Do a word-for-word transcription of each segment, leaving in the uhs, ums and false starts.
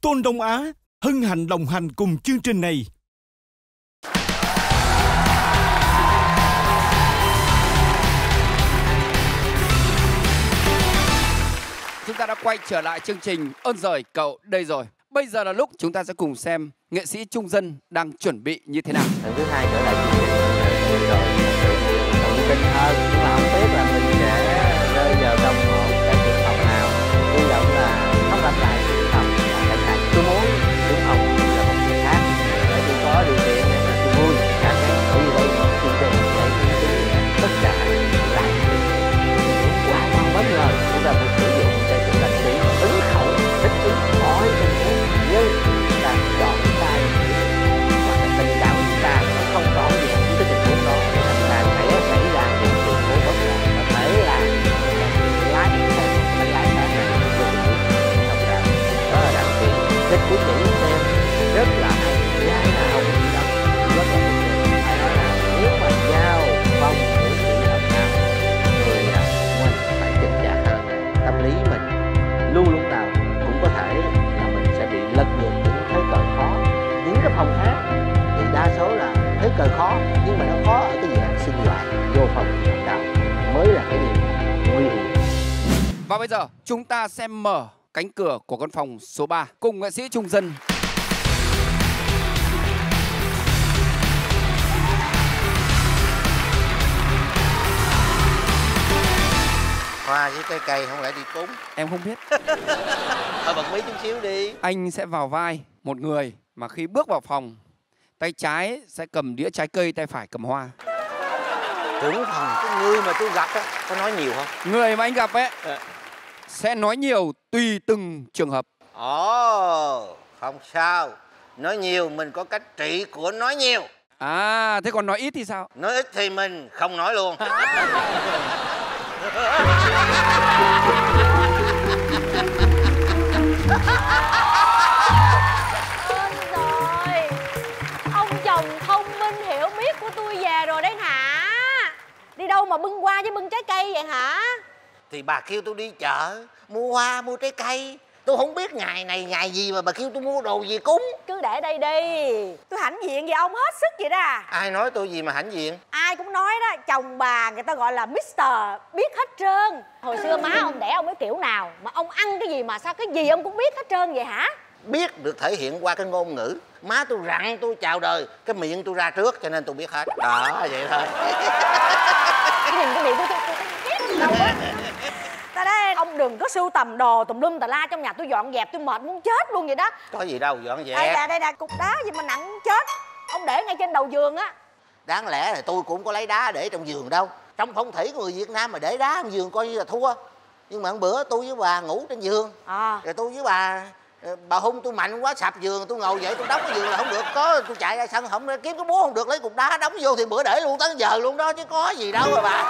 Tôn Đông Á hân hạnh đồng hành cùng chương trình này. Chúng ta đã quay trở lại chương trình Ơn Giời Cậu Đây Rồi. Bây giờ là lúc chúng ta sẽ cùng xem nghệ sĩ Trung Dân đang chuẩn bị như thế nào. Lần thứ hai trở lại chương trình rồi, tự tin hơn, nhưng mà không biết là mình sẽ rơi vào trong một cái trường hợp nào. Hy vọng là không lặp lại trường hợp là cái này. Tôi muốn đúng không là một người khác để tôi có điều kiện để mà tôi vui. Cả cái bởi vì đây là một chương trình để tôi tất cả lại quá ngon bất ngờ. Chúng ta phải sử dụng cái sự lãnh sĩ ứng khẩu, thích ứng mọi tình huống, nhưng chúng ta chọn sai hoặc là tình cảm của chúng ta nó không rõ ràng với cái tình huống đó, để làm sao sẽ xảy ra những sự cố bất ngờ, có thể là lái xe mình lái xe này vô tình huống không ra. Đó là đặc biệt thích quý vị xem rất là hay, giai nào cũng đọc rất là ok. Phải nói là nếu mà giao vòng của sự hợp nào người nào mình phải chỉnh chạc hơn, tâm lý mình luôn lúc nào cũng có thể là mình sẽ bị lật ngược những thế cờ khó. Những cái phòng khác thì đa số là thế cờ khó, nhưng mà nó khó ở cái dạng sinh hoạt, vô phòng cao mới là cái điều nguy hiểm. Và bây giờ chúng ta sẽ mở cánh cửa của căn phòng số ba cùng nghệ sĩ Trung Dân. Hoa với cây cây không lẽ đi cúng? Em không biết. Thôi bật mí chút xíu đi. Anh sẽ vào vai một người mà khi bước vào phòng, tay trái sẽ cầm đĩa trái cây, tay phải cầm hoa. Trưởng phòng, cái người mà tôi gặp á, có nói nhiều không? Người mà anh gặp ấy à. sẽ nói nhiều tùy từng trường hợp. Ồ, không sao. Nói nhiều mình có cách trị của nói nhiều. À, thế còn nói ít thì sao? Nói ít thì mình không nói luôn. Ơn rồi, ông chồng thông minh hiểu biết của tôi về rồi đấy hả? Đi đâu mà bưng hoa với bưng trái cây vậy hả? Thì bà kêu tôi đi chợ mua hoa mua trái cây, tôi không biết ngày này ngày gì mà bà kêu tôi mua đồ gì cúng. Cứ để đây đi, tôi hãnh diện về ông hết sức vậy đó. Ai nói tôi gì mà hãnh diện? Ai cũng nói đó, chồng bà người ta gọi là Mister biết hết trơn. Hồi xưa má ông đẻ ông cái kiểu nào mà ông ăn cái gì mà sao cái gì ông cũng biết hết trơn vậy hả? Biết được thể hiện qua cái ngôn ngữ. Má tôi rặn tôi chào đời, cái miệng tôi ra trước cho nên tôi biết hết. Đó, vậy thôi. Cái nhìn cái miệng tôi tôi tôi ghét đâu á. Ta đây, ông đừng có sưu tầm đồ tùm lum tà la trong nhà tôi dọn dẹp, tôi mệt muốn chết luôn vậy đó. Có gì đâu dọn dẹp. Đây là đây là cục đá gì mà nặng muốn chết. Ông để ngay trên đầu giường á. Đáng lẽ là tôi cũng có lấy đá để trong giường đâu. Trong phong thủy của người Việt Nam mà để đá trong giường coi như là thua. Nhưng mà một bữa tôi với bà ngủ trên giường à. Rồi tôi với bà bà hung tôi mạnh quá sập giường, tôi ngồi dậy tôi đóng cái giường là không được. Có tôi chạy ra sân không kiếm cái búa không được, lấy cục đá đóng vô thì bữa để luôn tới giờ luôn đó chứ có gì đâu mà bà.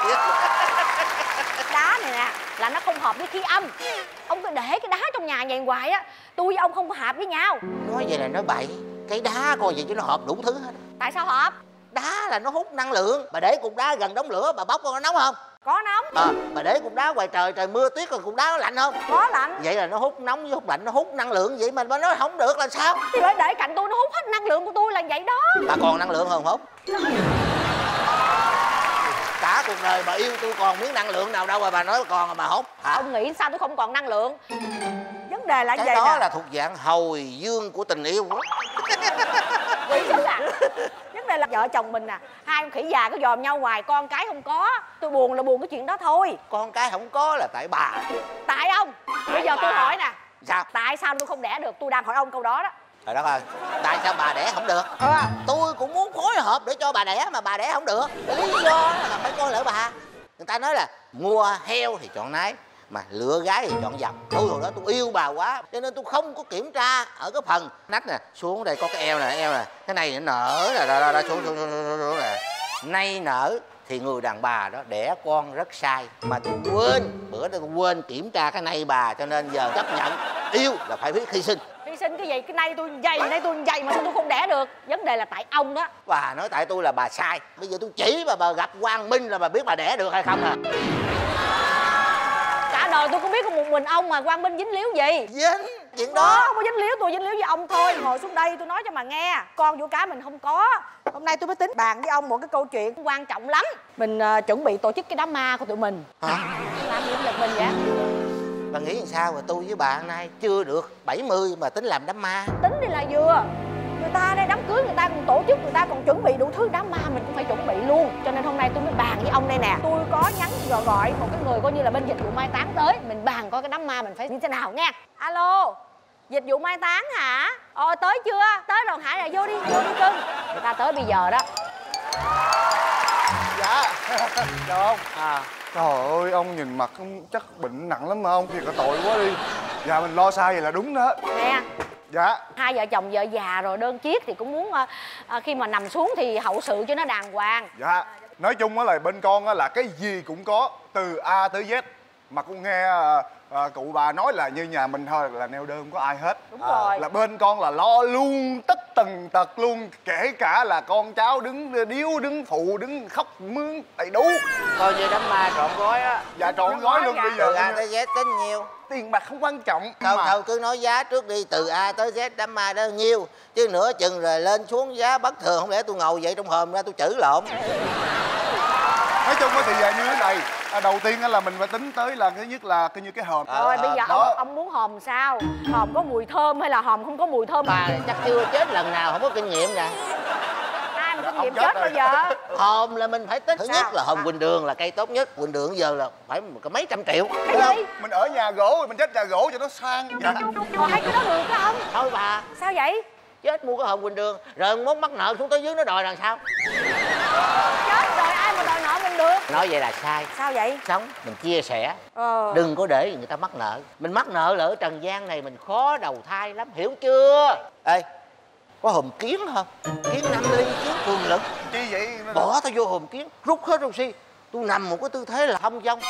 Đá này nè là nó không hợp với khí âm. Ông cứ để cái đá trong nhà vậy hoài á, tôi với ông không có hợp với nhau. Nói vậy là nói bậy. Cái đá coi vậy chứ nó hợp đủ thứ hết. Tại sao hợp? Đá là nó hút năng lượng. Bà để cục đá gần đống lửa bà bóc có nóng không? Có nóng. À, bà để cục đá ngoài trời trời mưa tuyết rồi cục đá nó lạnh không? Có lạnh. Vậy là nó hút nóng với hút lạnh, nó hút năng lượng vậy mà bà nói không được là sao? Thì bởi để cạnh tôi nó hút hết năng lượng của tôi là vậy đó. Bà còn năng lượng hơn hút? Cả cuộc đời bà yêu tôi còn miếng năng lượng nào đâu mà bà nói còn mà bà hút hả? Ông nghĩ sao tôi không còn năng lượng? Vấn đề là cái vậy đó nè. là thuộc dạng hồi dương của tình yêu. Quỷ dữ à. Vấn đề là vợ chồng mình nè, hai con khỉ già cứ dòm nhau hoài, con cái không có. Tôi buồn là buồn cái chuyện đó thôi. Con cái không có là tại bà. Tại ông. Bây giờ tôi hỏi nè. Sao? Tại sao tôi không đẻ được? Tôi đang hỏi ông câu đó đó. Trời đất ơi, tại sao bà đẻ không được? À, tôi cũng muốn phối hợp để cho bà đẻ mà bà đẻ không được. Lý do là phải coi lỡ bà. Người ta nói là mua heo thì chọn nái, mà lựa gái thì chọn dòng. Tôi hồi đó tôi yêu bà quá cho nên tôi không có kiểm tra ở cái phần nách nè, xuống đây có cái eo nè, eo nè, cái này nó nở nè, đó, đó, đó, xuống, xuống, xuống, xuống, xuống nè. Nay nở thì người đàn bà đó đẻ con rất sai, mà tôi quên bữa đó tôi quên kiểm tra cái nay bà, cho nên giờ chấp nhận yêu là phải biết hy sinh. Hy sinh cái gì? Cái nay tôi dày, nay tôi dày mà sao tôi không đẻ được? Vấn đề là tại ông đó. Bà nói tại tôi là bà sai. Bây giờ tôi chỉ bà, bà gặp Quang Minh là bà biết bà đẻ được hay không à? Cả đời tôi cũng biết có một mình ông mà Quang Minh dính líu gì. Dính, chuyện đó. Không có dính líu, tôi dính líu với ông thôi. Ngồi xuống đây tôi nói cho mà nghe. Con vua cá mình không có. Hôm nay tôi mới tính bàn với ông một cái câu chuyện quan trọng lắm. Mình uh, chuẩn bị tổ chức cái đám ma của tụi mình. Hả? Làm gì cũng giật mình vậy? Bà nghĩ làm sao mà tôi với bà hôm nay chưa được bảy mươi mà tính làm đám ma? Tính đi là vừa. Người ta đây đám cưới người ta còn tổ chức, người ta còn chuẩn bị đủ thứ, đám ma mình cũng phải chuẩn bị luôn. Cho nên hôm nay tôi mới bàn với ông đây nè. Tôi có nhắn gọi gọi một cái người coi như là bên dịch vụ mai táng tới. Mình bàn coi cái đám ma mình phải như thế nào nha. Alo, dịch vụ mai táng hả? Ờ tới chưa? Tới rồi hả? Rồi vô đi, vô đi cưng. Người ta tới bây giờ đó. Dạ. Chào ông. À. Trời ơi, ông nhìn mặt ông chắc bệnh nặng lắm mà ông, thiệt là tội quá đi. Dạ mình lo sai vậy là đúng đó. Nè. Dạ. Hai vợ chồng vợ già rồi đơn chiếc thì cũng muốn uh, uh, khi mà nằm xuống thì hậu sự cho nó đàng hoàng. Dạ. Nói chung á là bên con á là cái gì cũng có, từ A tới Z. Mà con nghe à, à, cụ bà nói là như nhà mình thôi là neo đơn không có ai hết. Đúng rồi. Là bên con là lo luôn tất tần tật luôn, kể cả là con cháu đứng điếu, đứng phụ, đứng khóc mướn đầy đủ. Coi như đám ma trọn gói á. Dạ trọn gói luôn. Bây giờ Từ A tới Z tính nhiêu? tiền bạc không quan trọng. Thôi mà thôi cứ nói giá trước đi, từ A tới Z đám ma đó nhiêu. Chứ nửa chừng rồi lên xuống giá bất thường, không lẽ tôi ngồi vậy trong hòm ra tôi chữ lộn. nói chung thì về như thế này, à, đầu tiên là mình phải tính tới là thứ nhất là cái như cái hòm. Rồi à, bây giờ đó. ông, ông muốn hòm sao? Hòm có mùi thơm hay là hòm không có mùi thơm? Bà chắc chưa chết lần nào, không có kinh nghiệm nè. Ai mà kinh Ông nghiệm chết chết rồi. bao giờ? Hòm là mình phải tính. Thứ nhất Sao? là hòm Quỳnh Đường là cây tốt nhất. Quỳnh Đường giờ là phải có mấy trăm triệu. Cái gì? Mình ở nhà gỗ mình chết nhà gỗ cho nó sang. Dạ. Ờ, hay cái đó được đó ông. Thôi bà, Sao vậy? chết mua cái hòm Quỳnh Đường rồi mốt mắc nợ xuống tới dưới nó đòi làm sao? Chết rồi ai mà đòi nợ mình được? Nói vậy là sai. Sao vậy? Sống mình chia sẻ, Ờ. đừng có để người ta mắc nợ. Mình mắc nợ là ở trần gian này mình khó đầu thai lắm, hiểu chưa? Ê, có hòm kiến không? Kiến năm ly, kiến cường lực. Chi vậy? Bỏ tao vô hòm kiến, rút hết oxy. Tôi nằm một cái tư thế là thông dong.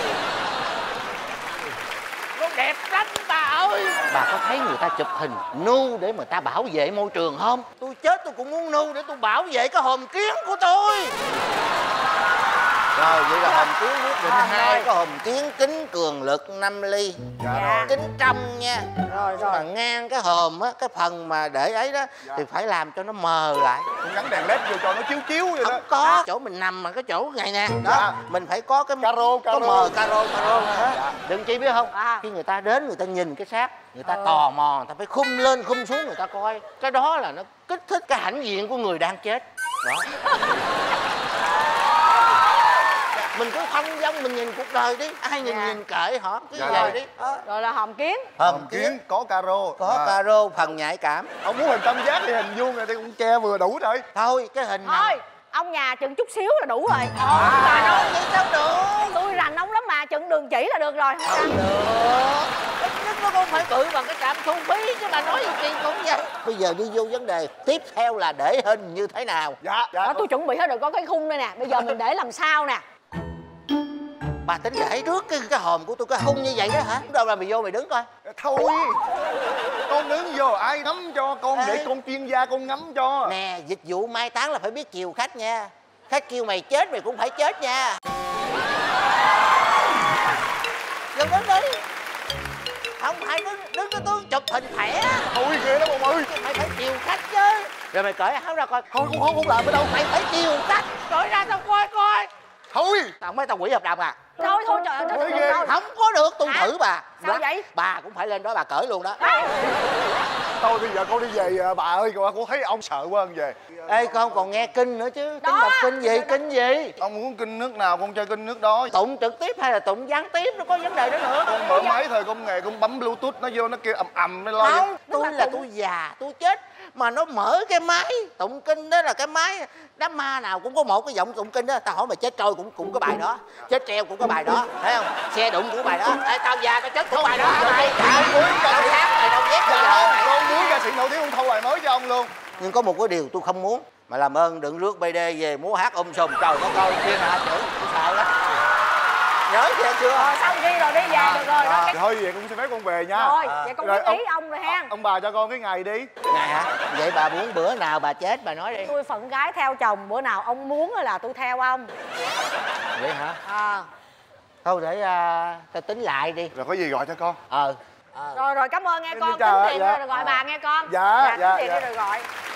Nó đẹp lắm bà ơi. Bà có thấy người ta chụp hình nu để mà ta bảo vệ môi trường không? Tôi chết tôi cũng muốn nu để tôi bảo vệ cái hòm kiến của tôi. Rồi vậy là hòm kiến quyết định À, hai rồi. cái hòm kiến kính cường lực năm ly. Dạ Dạ. rồi. Kính trong nha. Rồi rồi. Mà ngang cái hòm á, cái phần mà để ấy đó Dạ. thì phải làm cho nó mờ lại. Con gắn đèn led vô cho nó chiếu chiếu vậy đó. Không có chỗ mình nằm mà cái chỗ này nè đó, Dạ. mình phải có cái Caro, có caro. mờ caro caro đó. Dạ. Đừng chi biết không, À. khi người ta đến người ta nhìn cái xác, người ta Ờ. tò mò, người ta phải khum lên khum xuống người ta coi. Cái đó là nó kích thích cái hãnh diện của người đang chết đó. Mình cứ thông dong mình nhìn cuộc đời đi, ai nhìn Dạ. nhìn kệ họ cứ Dạ về rồi. đi. Đó. Rồi là hòm kiến. Hòm kiến có caro. có À. caro phần nhạy cảm. Ông muốn hình tam giác thì hình vuông này thì cũng che vừa đủ rồi. Thôi cái hình nào Thôi, ông nhà chừng chút xíu là đủ rồi. bà nói vậy sao được? Tôi rành ông lắm mà, chừng đường chỉ là được rồi. Không sao. Không được. Ít nhất nó cũng phải cự bằng cái trạm thu phí chứ bà nói gì kỳ cũng vậy. Bây giờ đi vô vấn đề tiếp theo là để hình như thế nào. Dạ, dạ. Đó, tôi chuẩn bị hết rồi, có cái khung đây nè. Bây giờ mình để làm sao nè? Bà tính để trước cái cái hòm của tôi cái khung như vậy đó hả? Đâu là mày vô mày đứng coi. Thôi. Con đứng vô ai ngắm cho con, Ê. để con chuyên gia con ngắm cho. Nè, dịch vụ mai táng là phải biết chiều khách nha. Khách kêu mày chết mày cũng phải chết nha. Vô đứng đi. Không phải đứng đứng cho tôi chụp hình thẻ. Thôi ghê lắm ông ơi. Mày phải chiều khách chứ. Rồi mày cởi áo ra coi. Thôi con không không làm ở đâu. Mày phải chiều khách. Cởi ra tao coi coi. Thôi. Tao mấy tao quỷ hợp đồng à? Thôi thôi trời ơi, thôi, Ôi, thôi, ghê. thôi. Không có được, tôi Hả? thử bà. Sao vậy? Bà cũng phải lên đó bà cởi luôn đó. Thôi bây giờ con đi về à, bà ơi, con con thấy ông sợ quá con về. Ê con còn nghe kinh nữa chứ. Kinh Đó. đọc kinh gì, kinh gì? Ông muốn kinh nước nào con chơi kinh nước đó. Tụng trực tiếp hay là tụng gián tiếp nó có vấn đề đó nữa. Con mở máy thời công nghệ con bấm bluetooth nó vô nó kêu ầm ầm nó lo. Không, tôi là là tụng- tôi già, tôi chết mà nó mở cái máy tụng kinh đó là cái máy đám ma nào cũng có một cái giọng tụng kinh đó. Tao hỏi mày chết trôi cũng cũng có bài đó, chết treo cũng có bài đó, thấy không? Xe đụng cũng có bài đó. Ê, tao già tao chết cũng có bài đó. Mày Con muốn ca tao sĩ, sáng mày đâu ghét bây giờ dạ, mày. con muốn ca sĩ nổi tiếng con thâu bài mới cho ông luôn. Nhưng có một cái điều tôi không muốn, mà làm ơn đừng rước bê đê về múa hát um sùm. Trời nó coi thiên hạ chữ tôi sợ lắm. Nhớ chưa chưa? Rồi xong ghi rồi đi về được rồi. Đó, cái... Thôi vậy con xin phép con về nha. Rồi, À. vậy con Rồi, biết ý ông rồi ha. Ông bà cho con cái ngày đi. Ngày hả? Vậy bà muốn bữa nào bà chết bà nói đi. Tôi phận gái theo chồng, bữa nào ông muốn là tôi theo ông. Vậy hả? À. Thôi để uh, tao tính lại đi. Rồi có gì gọi cho con. Ờ. À. Rồi rồi, cảm ơn nghe con. Tính chào, tiền dạ. rồi gọi bà nghe con. Dạ, dạ, tính tiền dạ. đi rồi gọi.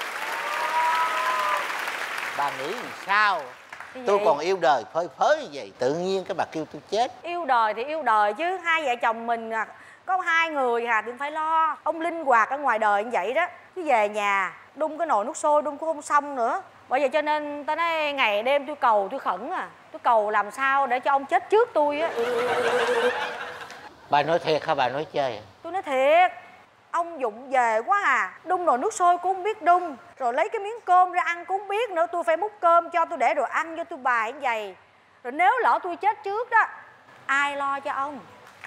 Bà nghĩ làm sao? Cái Tôi gì? còn yêu đời phơi phới như vậy, tự nhiên cái bà kêu tôi chết. Yêu đời thì yêu đời chứ, hai vợ chồng mình à, có hai người à, đừng phải lo. Ông linh hoạt ở ngoài đời như vậy đó, chứ về nhà đun cái nồi nước sôi đun cũng không xong nữa. Bởi vậy cho nên tao nói ngày đêm tôi cầu tôi khẩn à, tôi cầu làm sao để cho ông chết trước tôi á. Bà nói thiệt hay bà nói chơi? Tôi nói thiệt, ông Dụng về quá à, đun nồi nước sôi cũng không biết đun, rồi lấy cái miếng cơm ra ăn cũng không biết nữa. Tôi phải múc cơm cho tôi để đồ ăn cho tôi bài như vậy. Rồi nếu lỡ tôi chết trước đó, ai lo cho ông?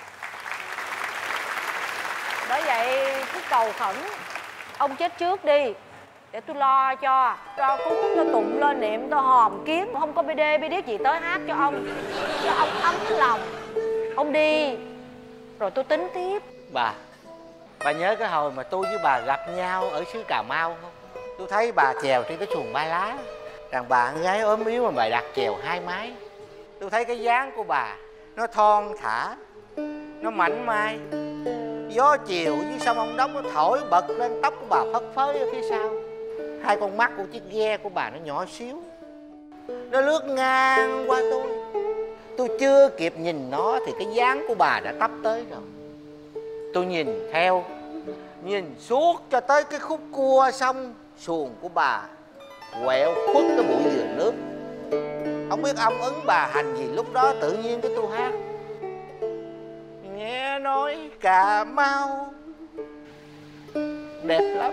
Bởi vậy cứ cầu khẩn ông chết trước đi để tôi lo cho, cho cúng cho tụng lên niệm tôi hòm kiếm, không có bê đê bê điếc gì tới hát cho ông, cho ông ấm lòng. Ông đi rồi tôi tính tiếp. Bà, bà nhớ cái hồi mà tôi với bà gặp nhau ở xứ Cà Mau không? Tôi thấy bà chèo trên cái xuồng ba lá, đàn bà con gái ốm yếu mà bà đặt chèo hai mái. Tôi thấy cái dáng của bà nó thon thả, nó mảnh mai. Gió chiều với sông Ông Đốc nó thổi bật lên tóc của bà phất phới ở phía sau. Hai con mắt của chiếc ghe của bà nó nhỏ xíu, nó lướt ngang qua tôi. Tôi chưa kịp nhìn nó thì cái dáng của bà đã tấp tới rồi. Tôi nhìn theo, nhìn suốt cho tới cái khúc cua xong, xuồng của bà quẹo khuất cái bụi dừa nước. Không biết ông Ứng bà hành gì lúc đó, tự nhiên cái tôi hát: nghe nói Cà Mau đẹp lắm,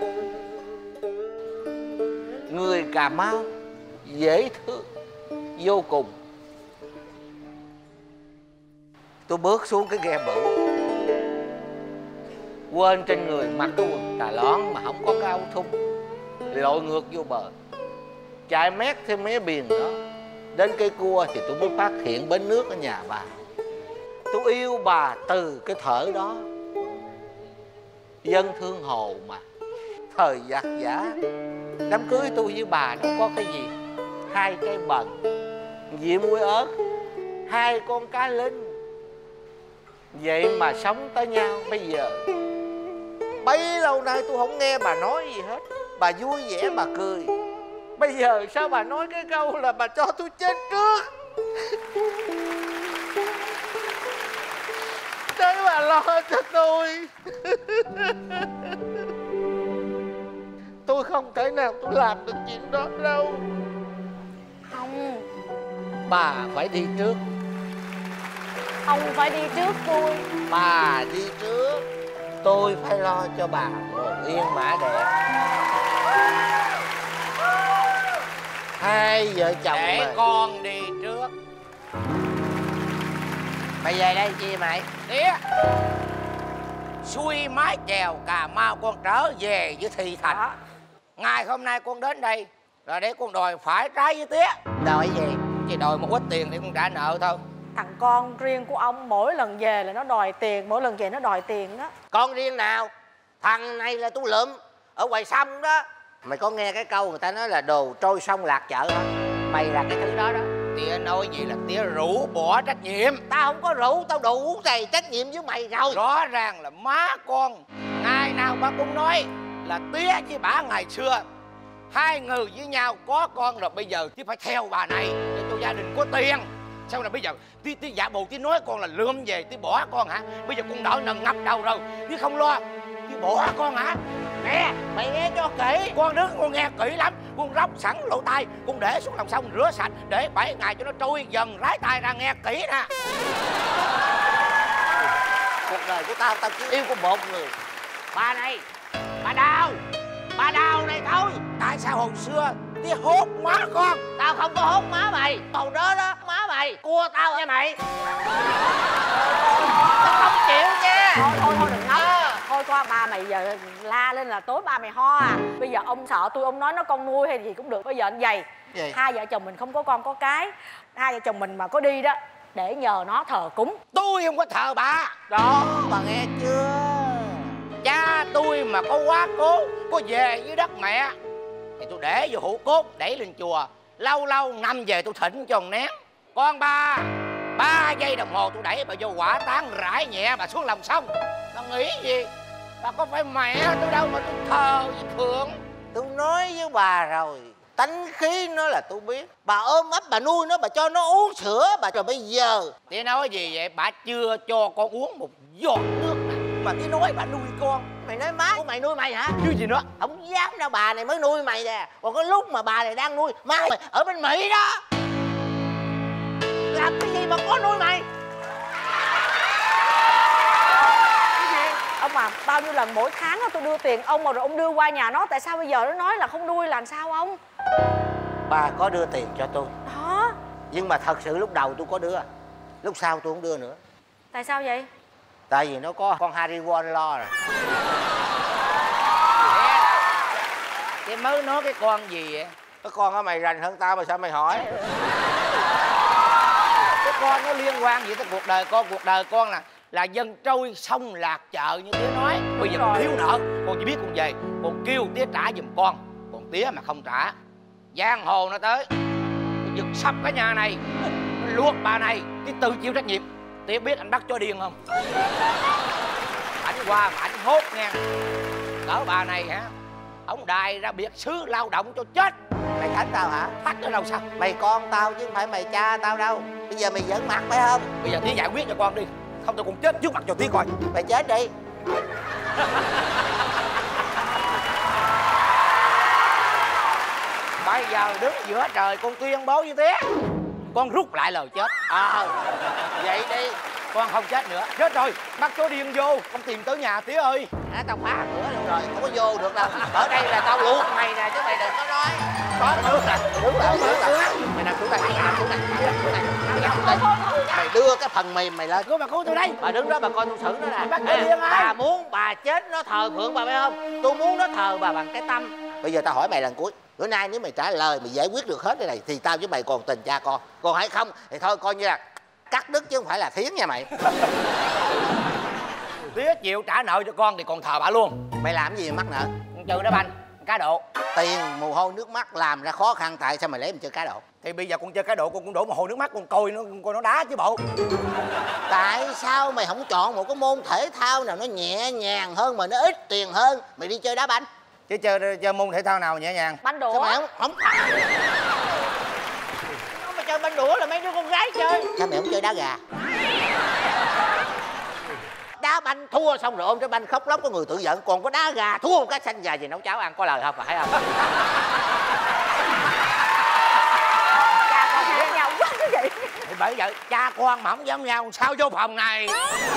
người Cà Mau dễ thương vô cùng. Tôi bước xuống cái ghe bự, quên trên người mặc cái quần tà lón mà không có cái áo thun, lội ngược vô bờ, chạy mét theo mé biển đó. Đến cây cua thì tôi mới phát hiện bến nước ở nhà bà. Tôi yêu bà từ cái thở đó. Dân thương hồ mà, thời giặc giả. Đám cưới tôi với bà đâu có cái gì, hai cây bần, dĩa muối ớt, hai con cá linh. Vậy mà sống tới nhau bây giờ. Bấy lâu nay tôi không nghe bà nói gì hết, bà vui vẻ bà cười. Bây giờ sao bà nói cái câu là bà cho tôi chết trước? Đấy bà lo cho tôi. Tôi không thể nào tôi làm được chuyện đó đâu. Không, Bà phải đi trước. ông phải đi trước tôi. Bà đi trước, tôi phải lo cho bà một yên mã đẹp. Hai vợ chồng để mà. con đi trước. Mày về đây chi mày? Tía, xuôi mái chèo Cà Mau con trở về với Thị Thành. Đó. Ngày hôm nay con đến đây là để con đòi phải trái với tía. Đòi gì? Chỉ đòi một ít tiền để con trả nợ thôi. Thằng con riêng của ông mỗi lần về là nó đòi tiền, mỗi lần về nó đòi tiền đó. Con riêng nào? Thằng này là tôi lượm ở ngoài sông đó. Mày có nghe cái câu người ta nói là đồ trôi sông lạc chợ không? Mày là cái thứ đó đó. Tía nói gì là tía rũ bỏ trách nhiệm. Tao không có rượu, tao đủ đầy trách nhiệm với mày rồi. Rõ ràng là má con ngày nào bà cũng nói là tía với bà ngày xưa hai người với nhau có con rồi, bây giờ tía phải theo bà này để cho gia đình có tiền. Sao là bây giờ tía tía giả bộ tía nói con là lượm về tía bỏ con hả? Bây giờ con đòi nần ngập đầu rồi tía không lo, tía bỏ con hả? Nè, Mày nghe cho kỹ. con đứng con nghe kỹ lắm, con róc sẵn lỗ tai, con để xuống lòng sông rửa sạch để bảy ngày cho nó trôi dần, rái tai ra nghe kỹ nè. Cuộc đời của tao, tao chỉ yêu có một người. Bà này, bà Đào. Bà Đào này thôi. Tại sao hồi xưa tía hốt má con? Tao không có hốt má mày. Còn đó đó, má mày cua tao nha mày. Tao không chịu nha. Thôi thôi thôi đừng nói. Thôi con, ba mày giờ la lên là tối ba mày ho à. Bây giờ ông sợ tôi, ông nói nó con nuôi hay gì cũng được. Bây giờ anh vậy, Gì? hai vợ chồng mình không có con có cái, hai vợ chồng mình mà có đi đó để nhờ nó thờ cúng. Tôi không có thờ bà. Đó, bà nghe chưa? Cha tôi mà có quá cố, có về với đất mẹ thì tôi để vô hũ cốt, đẩy lên chùa. Lâu lâu ngâm về tôi thỉnh cho một nén. Con ba, ba giây đồng hồ tôi đẩy bà vô quả táng, rải nhẹ bà xuống lòng sông. Nó nghĩ gì? Bà có phải mẹ tôi đâu mà tôi thờ với Phượng. Tôi nói với bà rồi, tánh khí nó là tôi biết. Bà ôm ấp, bà nuôi nó, bà cho nó uống sữa. Bà cho bây giờ Tía nói gì vậy? Bà chưa cho con uống một giọt nước nào. Mà Tía nói bà nuôi con. Mày nói má, mày nuôi mày hả? Chứ gì nữa? Không dám đâu, bà này mới nuôi mày nè. Còn cái lúc mà bà này đang nuôi má mày ở bên Mỹ đó. Làm cái gì mà có nuôi mày? Ông mà bao nhiêu lần mỗi tháng tôi đưa tiền ông mà rồi ông đưa qua nhà nó, tại sao bây giờ nó nói là không nuôi là làm sao ông? Bà có đưa tiền cho tôi Đó. nhưng mà thật sự lúc đầu tôi có đưa, lúc sau tôi không đưa nữa. Tại sao vậy? Tại vì nó có con Harry Won lo rồi. Cái mới nói cái con gì vậy? Cái con đó mày rành hơn tao mà sao mày hỏi? Cái con nó liên quan gì tới cuộc đời con? Cuộc đời con là là dân trôi sông lạc chợ như Tía nói. Bây giờ con thiếu nợ, con chỉ biết con về con kêu Tía trả giùm con. Còn Tía mà không trả, giang hồ nó tới, nó giật sập cái nhà này, nó luộc bà này, Tía tự chịu trách nhiệm. Tía biết anh bắt cho điên không? Ảnh qua mà ảnh hốt nha. Cỡ bà này hả? Ông đài ra biệt xứ lao động cho chết. Mày thách tao hả? Thách ở đâu sao? Mày con tao chứ không phải mày cha tao đâu. Bây giờ mày giỡn mặt phải không? Bây giờ Tía giải quyết cho con đi, không tao còn chết trước mặt cho Tía coi. Mày chết đi. Bây giờ đứng giữa trời con tuyên bố với Tía, con rút lại lời chết. Ờ à, vậy đi, con không chết nữa. Chết rồi, bắt chó điên vô, con tìm tới nhà Tía ơi. À, tao phá cửa luôn rồi, không có vô được đâu. Ở đây là tao luộc mày nè, chứ mày đừng có nói. Có nước nè, đứng lại, đứng lại. Mày nằm xuống đây, mày nằm xuống đây, mày nằm xuống đây, mày nằm xuống đây. Mày đưa cái phần mềm mày lên. Cô bà cứu tôi đây. Bà đứng đó bà coi tôi xử nó nè. Bắt chó điên ai? Bà muốn bà chết nó thờ Phượng bà phải không? Tôi muốn nó thờ bà bằng cái tâm. Bây giờ tao hỏi mày lần cuối, bữa nay nếu mày trả lời mày giải quyết được hết cái này thì tao với mày còn tình cha con. Còn hay không thì thôi coi như là cắt đứt chứ không phải là thiến nha mày. Tía chịu trả nợ cho con thì còn thờ bà luôn. Mày làm gì mà mắc nợ? Trừ đá banh, cá độ. Tiền mồ hôi nước mắt làm ra khó khăn, tại sao mày lấy mình chơi cá độ? Thì bây giờ con chơi cá độ con cũng đổ mồ hôi nước mắt, con coi nó coi nó đá chứ bộ. Tại sao mày không chọn một cái môn thể thao nào nó nhẹ nhàng hơn mà nó ít tiền hơn? Mày đi chơi đá banh. Chứ chơi, chơi môn thể thao nào nhẹ nhàng? Banh đũa. Sao mày không không Không, mày chơi banh đũa là mấy đứa con gái chơi. Sao mày không chơi đá gà? Đá banh thua xong rồi ôm cái banh khóc lóc có người tự giận. Còn có đá gà thua một cái xanh gà gì nấu cháo ăn, có lời không phải không? Cha con giống nhau quá chứ vậy. Thì bởi vậy cha con mà không giống nhau sao vô phòng này?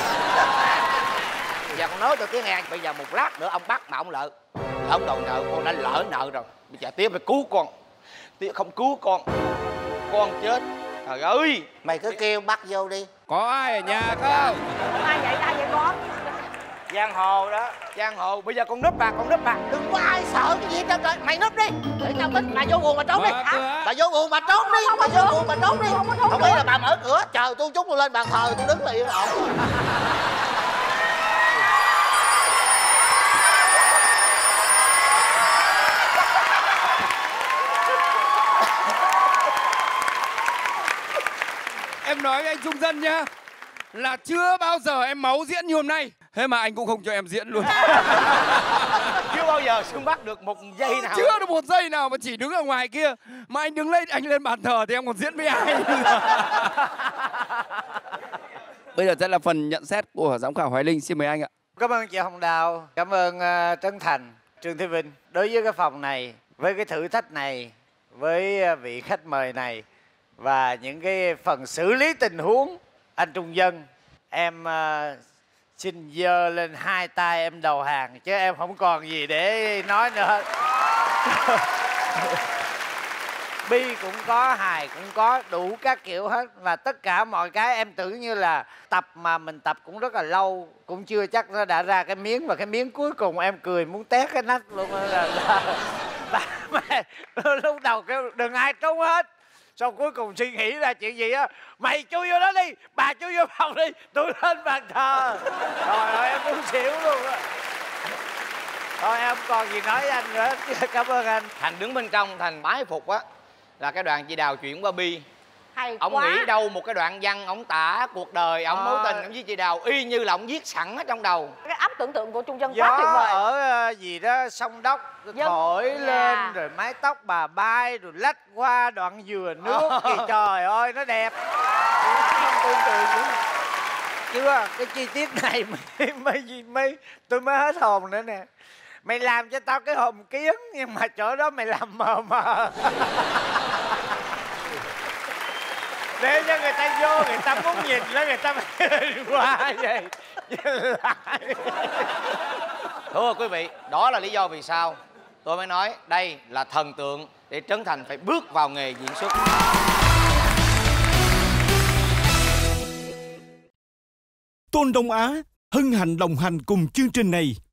Giờ con nói cho Tía nghe, bây giờ một lát nữa ông bắt mà ông lợi ông đòi nợ, con đã lỡ nợ rồi. Bây giờ Tía phải cứu con. Tía không cứu con, con chết. Trời ơi, mày cứ kêu bắt vô đi. Có ai ở nhà không? Ai vậy, ai vậy con? Giang hồ đó, giang hồ. Bây giờ con núp bà, con núp bà. Đừng có ai sợ cái gì đâu trời. Mày núp đi, để tao tính. Bà vô buồn bà trốn đi. Hả? Bà vô buồn bà trốn đi. Bà vô buồn bà trốn đi. Không biết là bà mở cửa chờ tôi chút tôi lên bàn thờ tôi đứng là yên ổn. Em nói với anh Trung Dân nhá, là chưa bao giờ em máu diễn như hôm nay. Thế mà anh cũng không cho em diễn luôn. Chưa bao giờ Xuân bắt được một giây nào. Chưa được một giây nào mà chỉ đứng ở ngoài kia. Mà anh đứng lên, anh lên bàn thờ thì em còn diễn với ai. Bây giờ sẽ là phần nhận xét của giám khảo Hoài Linh. Xin mời anh ạ. Cảm ơn chị Hồng Đào, cảm ơn uh, Trấn Thành, Trương Thế Vinh. Đối với cái phòng này, với cái thử thách này, với uh, vị khách mời này và những cái phần xử lý tình huống, anh Trung Dân, em uh, xin giơ lên hai tay em đầu hàng chứ em không còn gì để nói nữa. Bi cũng có, hài cũng có, đủ các kiểu hết. Và tất cả mọi cái em tưởng như là tập mà mình tập cũng rất là lâu, cũng chưa chắc nó đã ra cái miếng. Và cái miếng cuối cùng em cười muốn tét cái nách luôn. Là, là, bà, mẹ, lúc đầu kêu đừng ai trốn hết. Xong cuối cùng suy nghĩ ra chuyện gì á, mày chui vô đó đi, bà chui vô phòng đi, tôi lên bàn thờ. Rồi ơi em muốn xỉu luôn á. Thôi em không còn gì nói với anh nữa. Cảm ơn anh. Thành đứng bên trong, Thành bái phục á là cái đoàn chị Đào chuyển qua Bi. Hay Ông quá. nghĩ đâu một cái đoạn văn ông tả cuộc đời ông, Ờ. mối tình ông với chị Đào y như là ông viết sẵn ở trong đầu. Cái óc tưởng tượng của Trung Dân Gió quá tuyệt vời. ở ờ, gì đó sông Đốc Dân- thổi Dạ. lên rồi mái tóc bà bay rồi lách qua đoạn dừa nước thì trời ơi nó đẹp. Không tưởng tượng nữa. Chưa cái chi tiết này mới mới mới tôi mới hết hồn nữa nè. Mày làm cho tao cái hồn kiến nhưng mà chỗ đó mày làm mờ mờ. Để cho người ta vô, người ta muốn nhìn đó, người ta mới qua vậy. Thưa quý vị, đó là lý do vì sao tôi mới nói đây là thần tượng để Trấn Thành phải bước vào nghề diễn xuất. Tôn Đông Á hân hạnh đồng hành cùng chương trình này.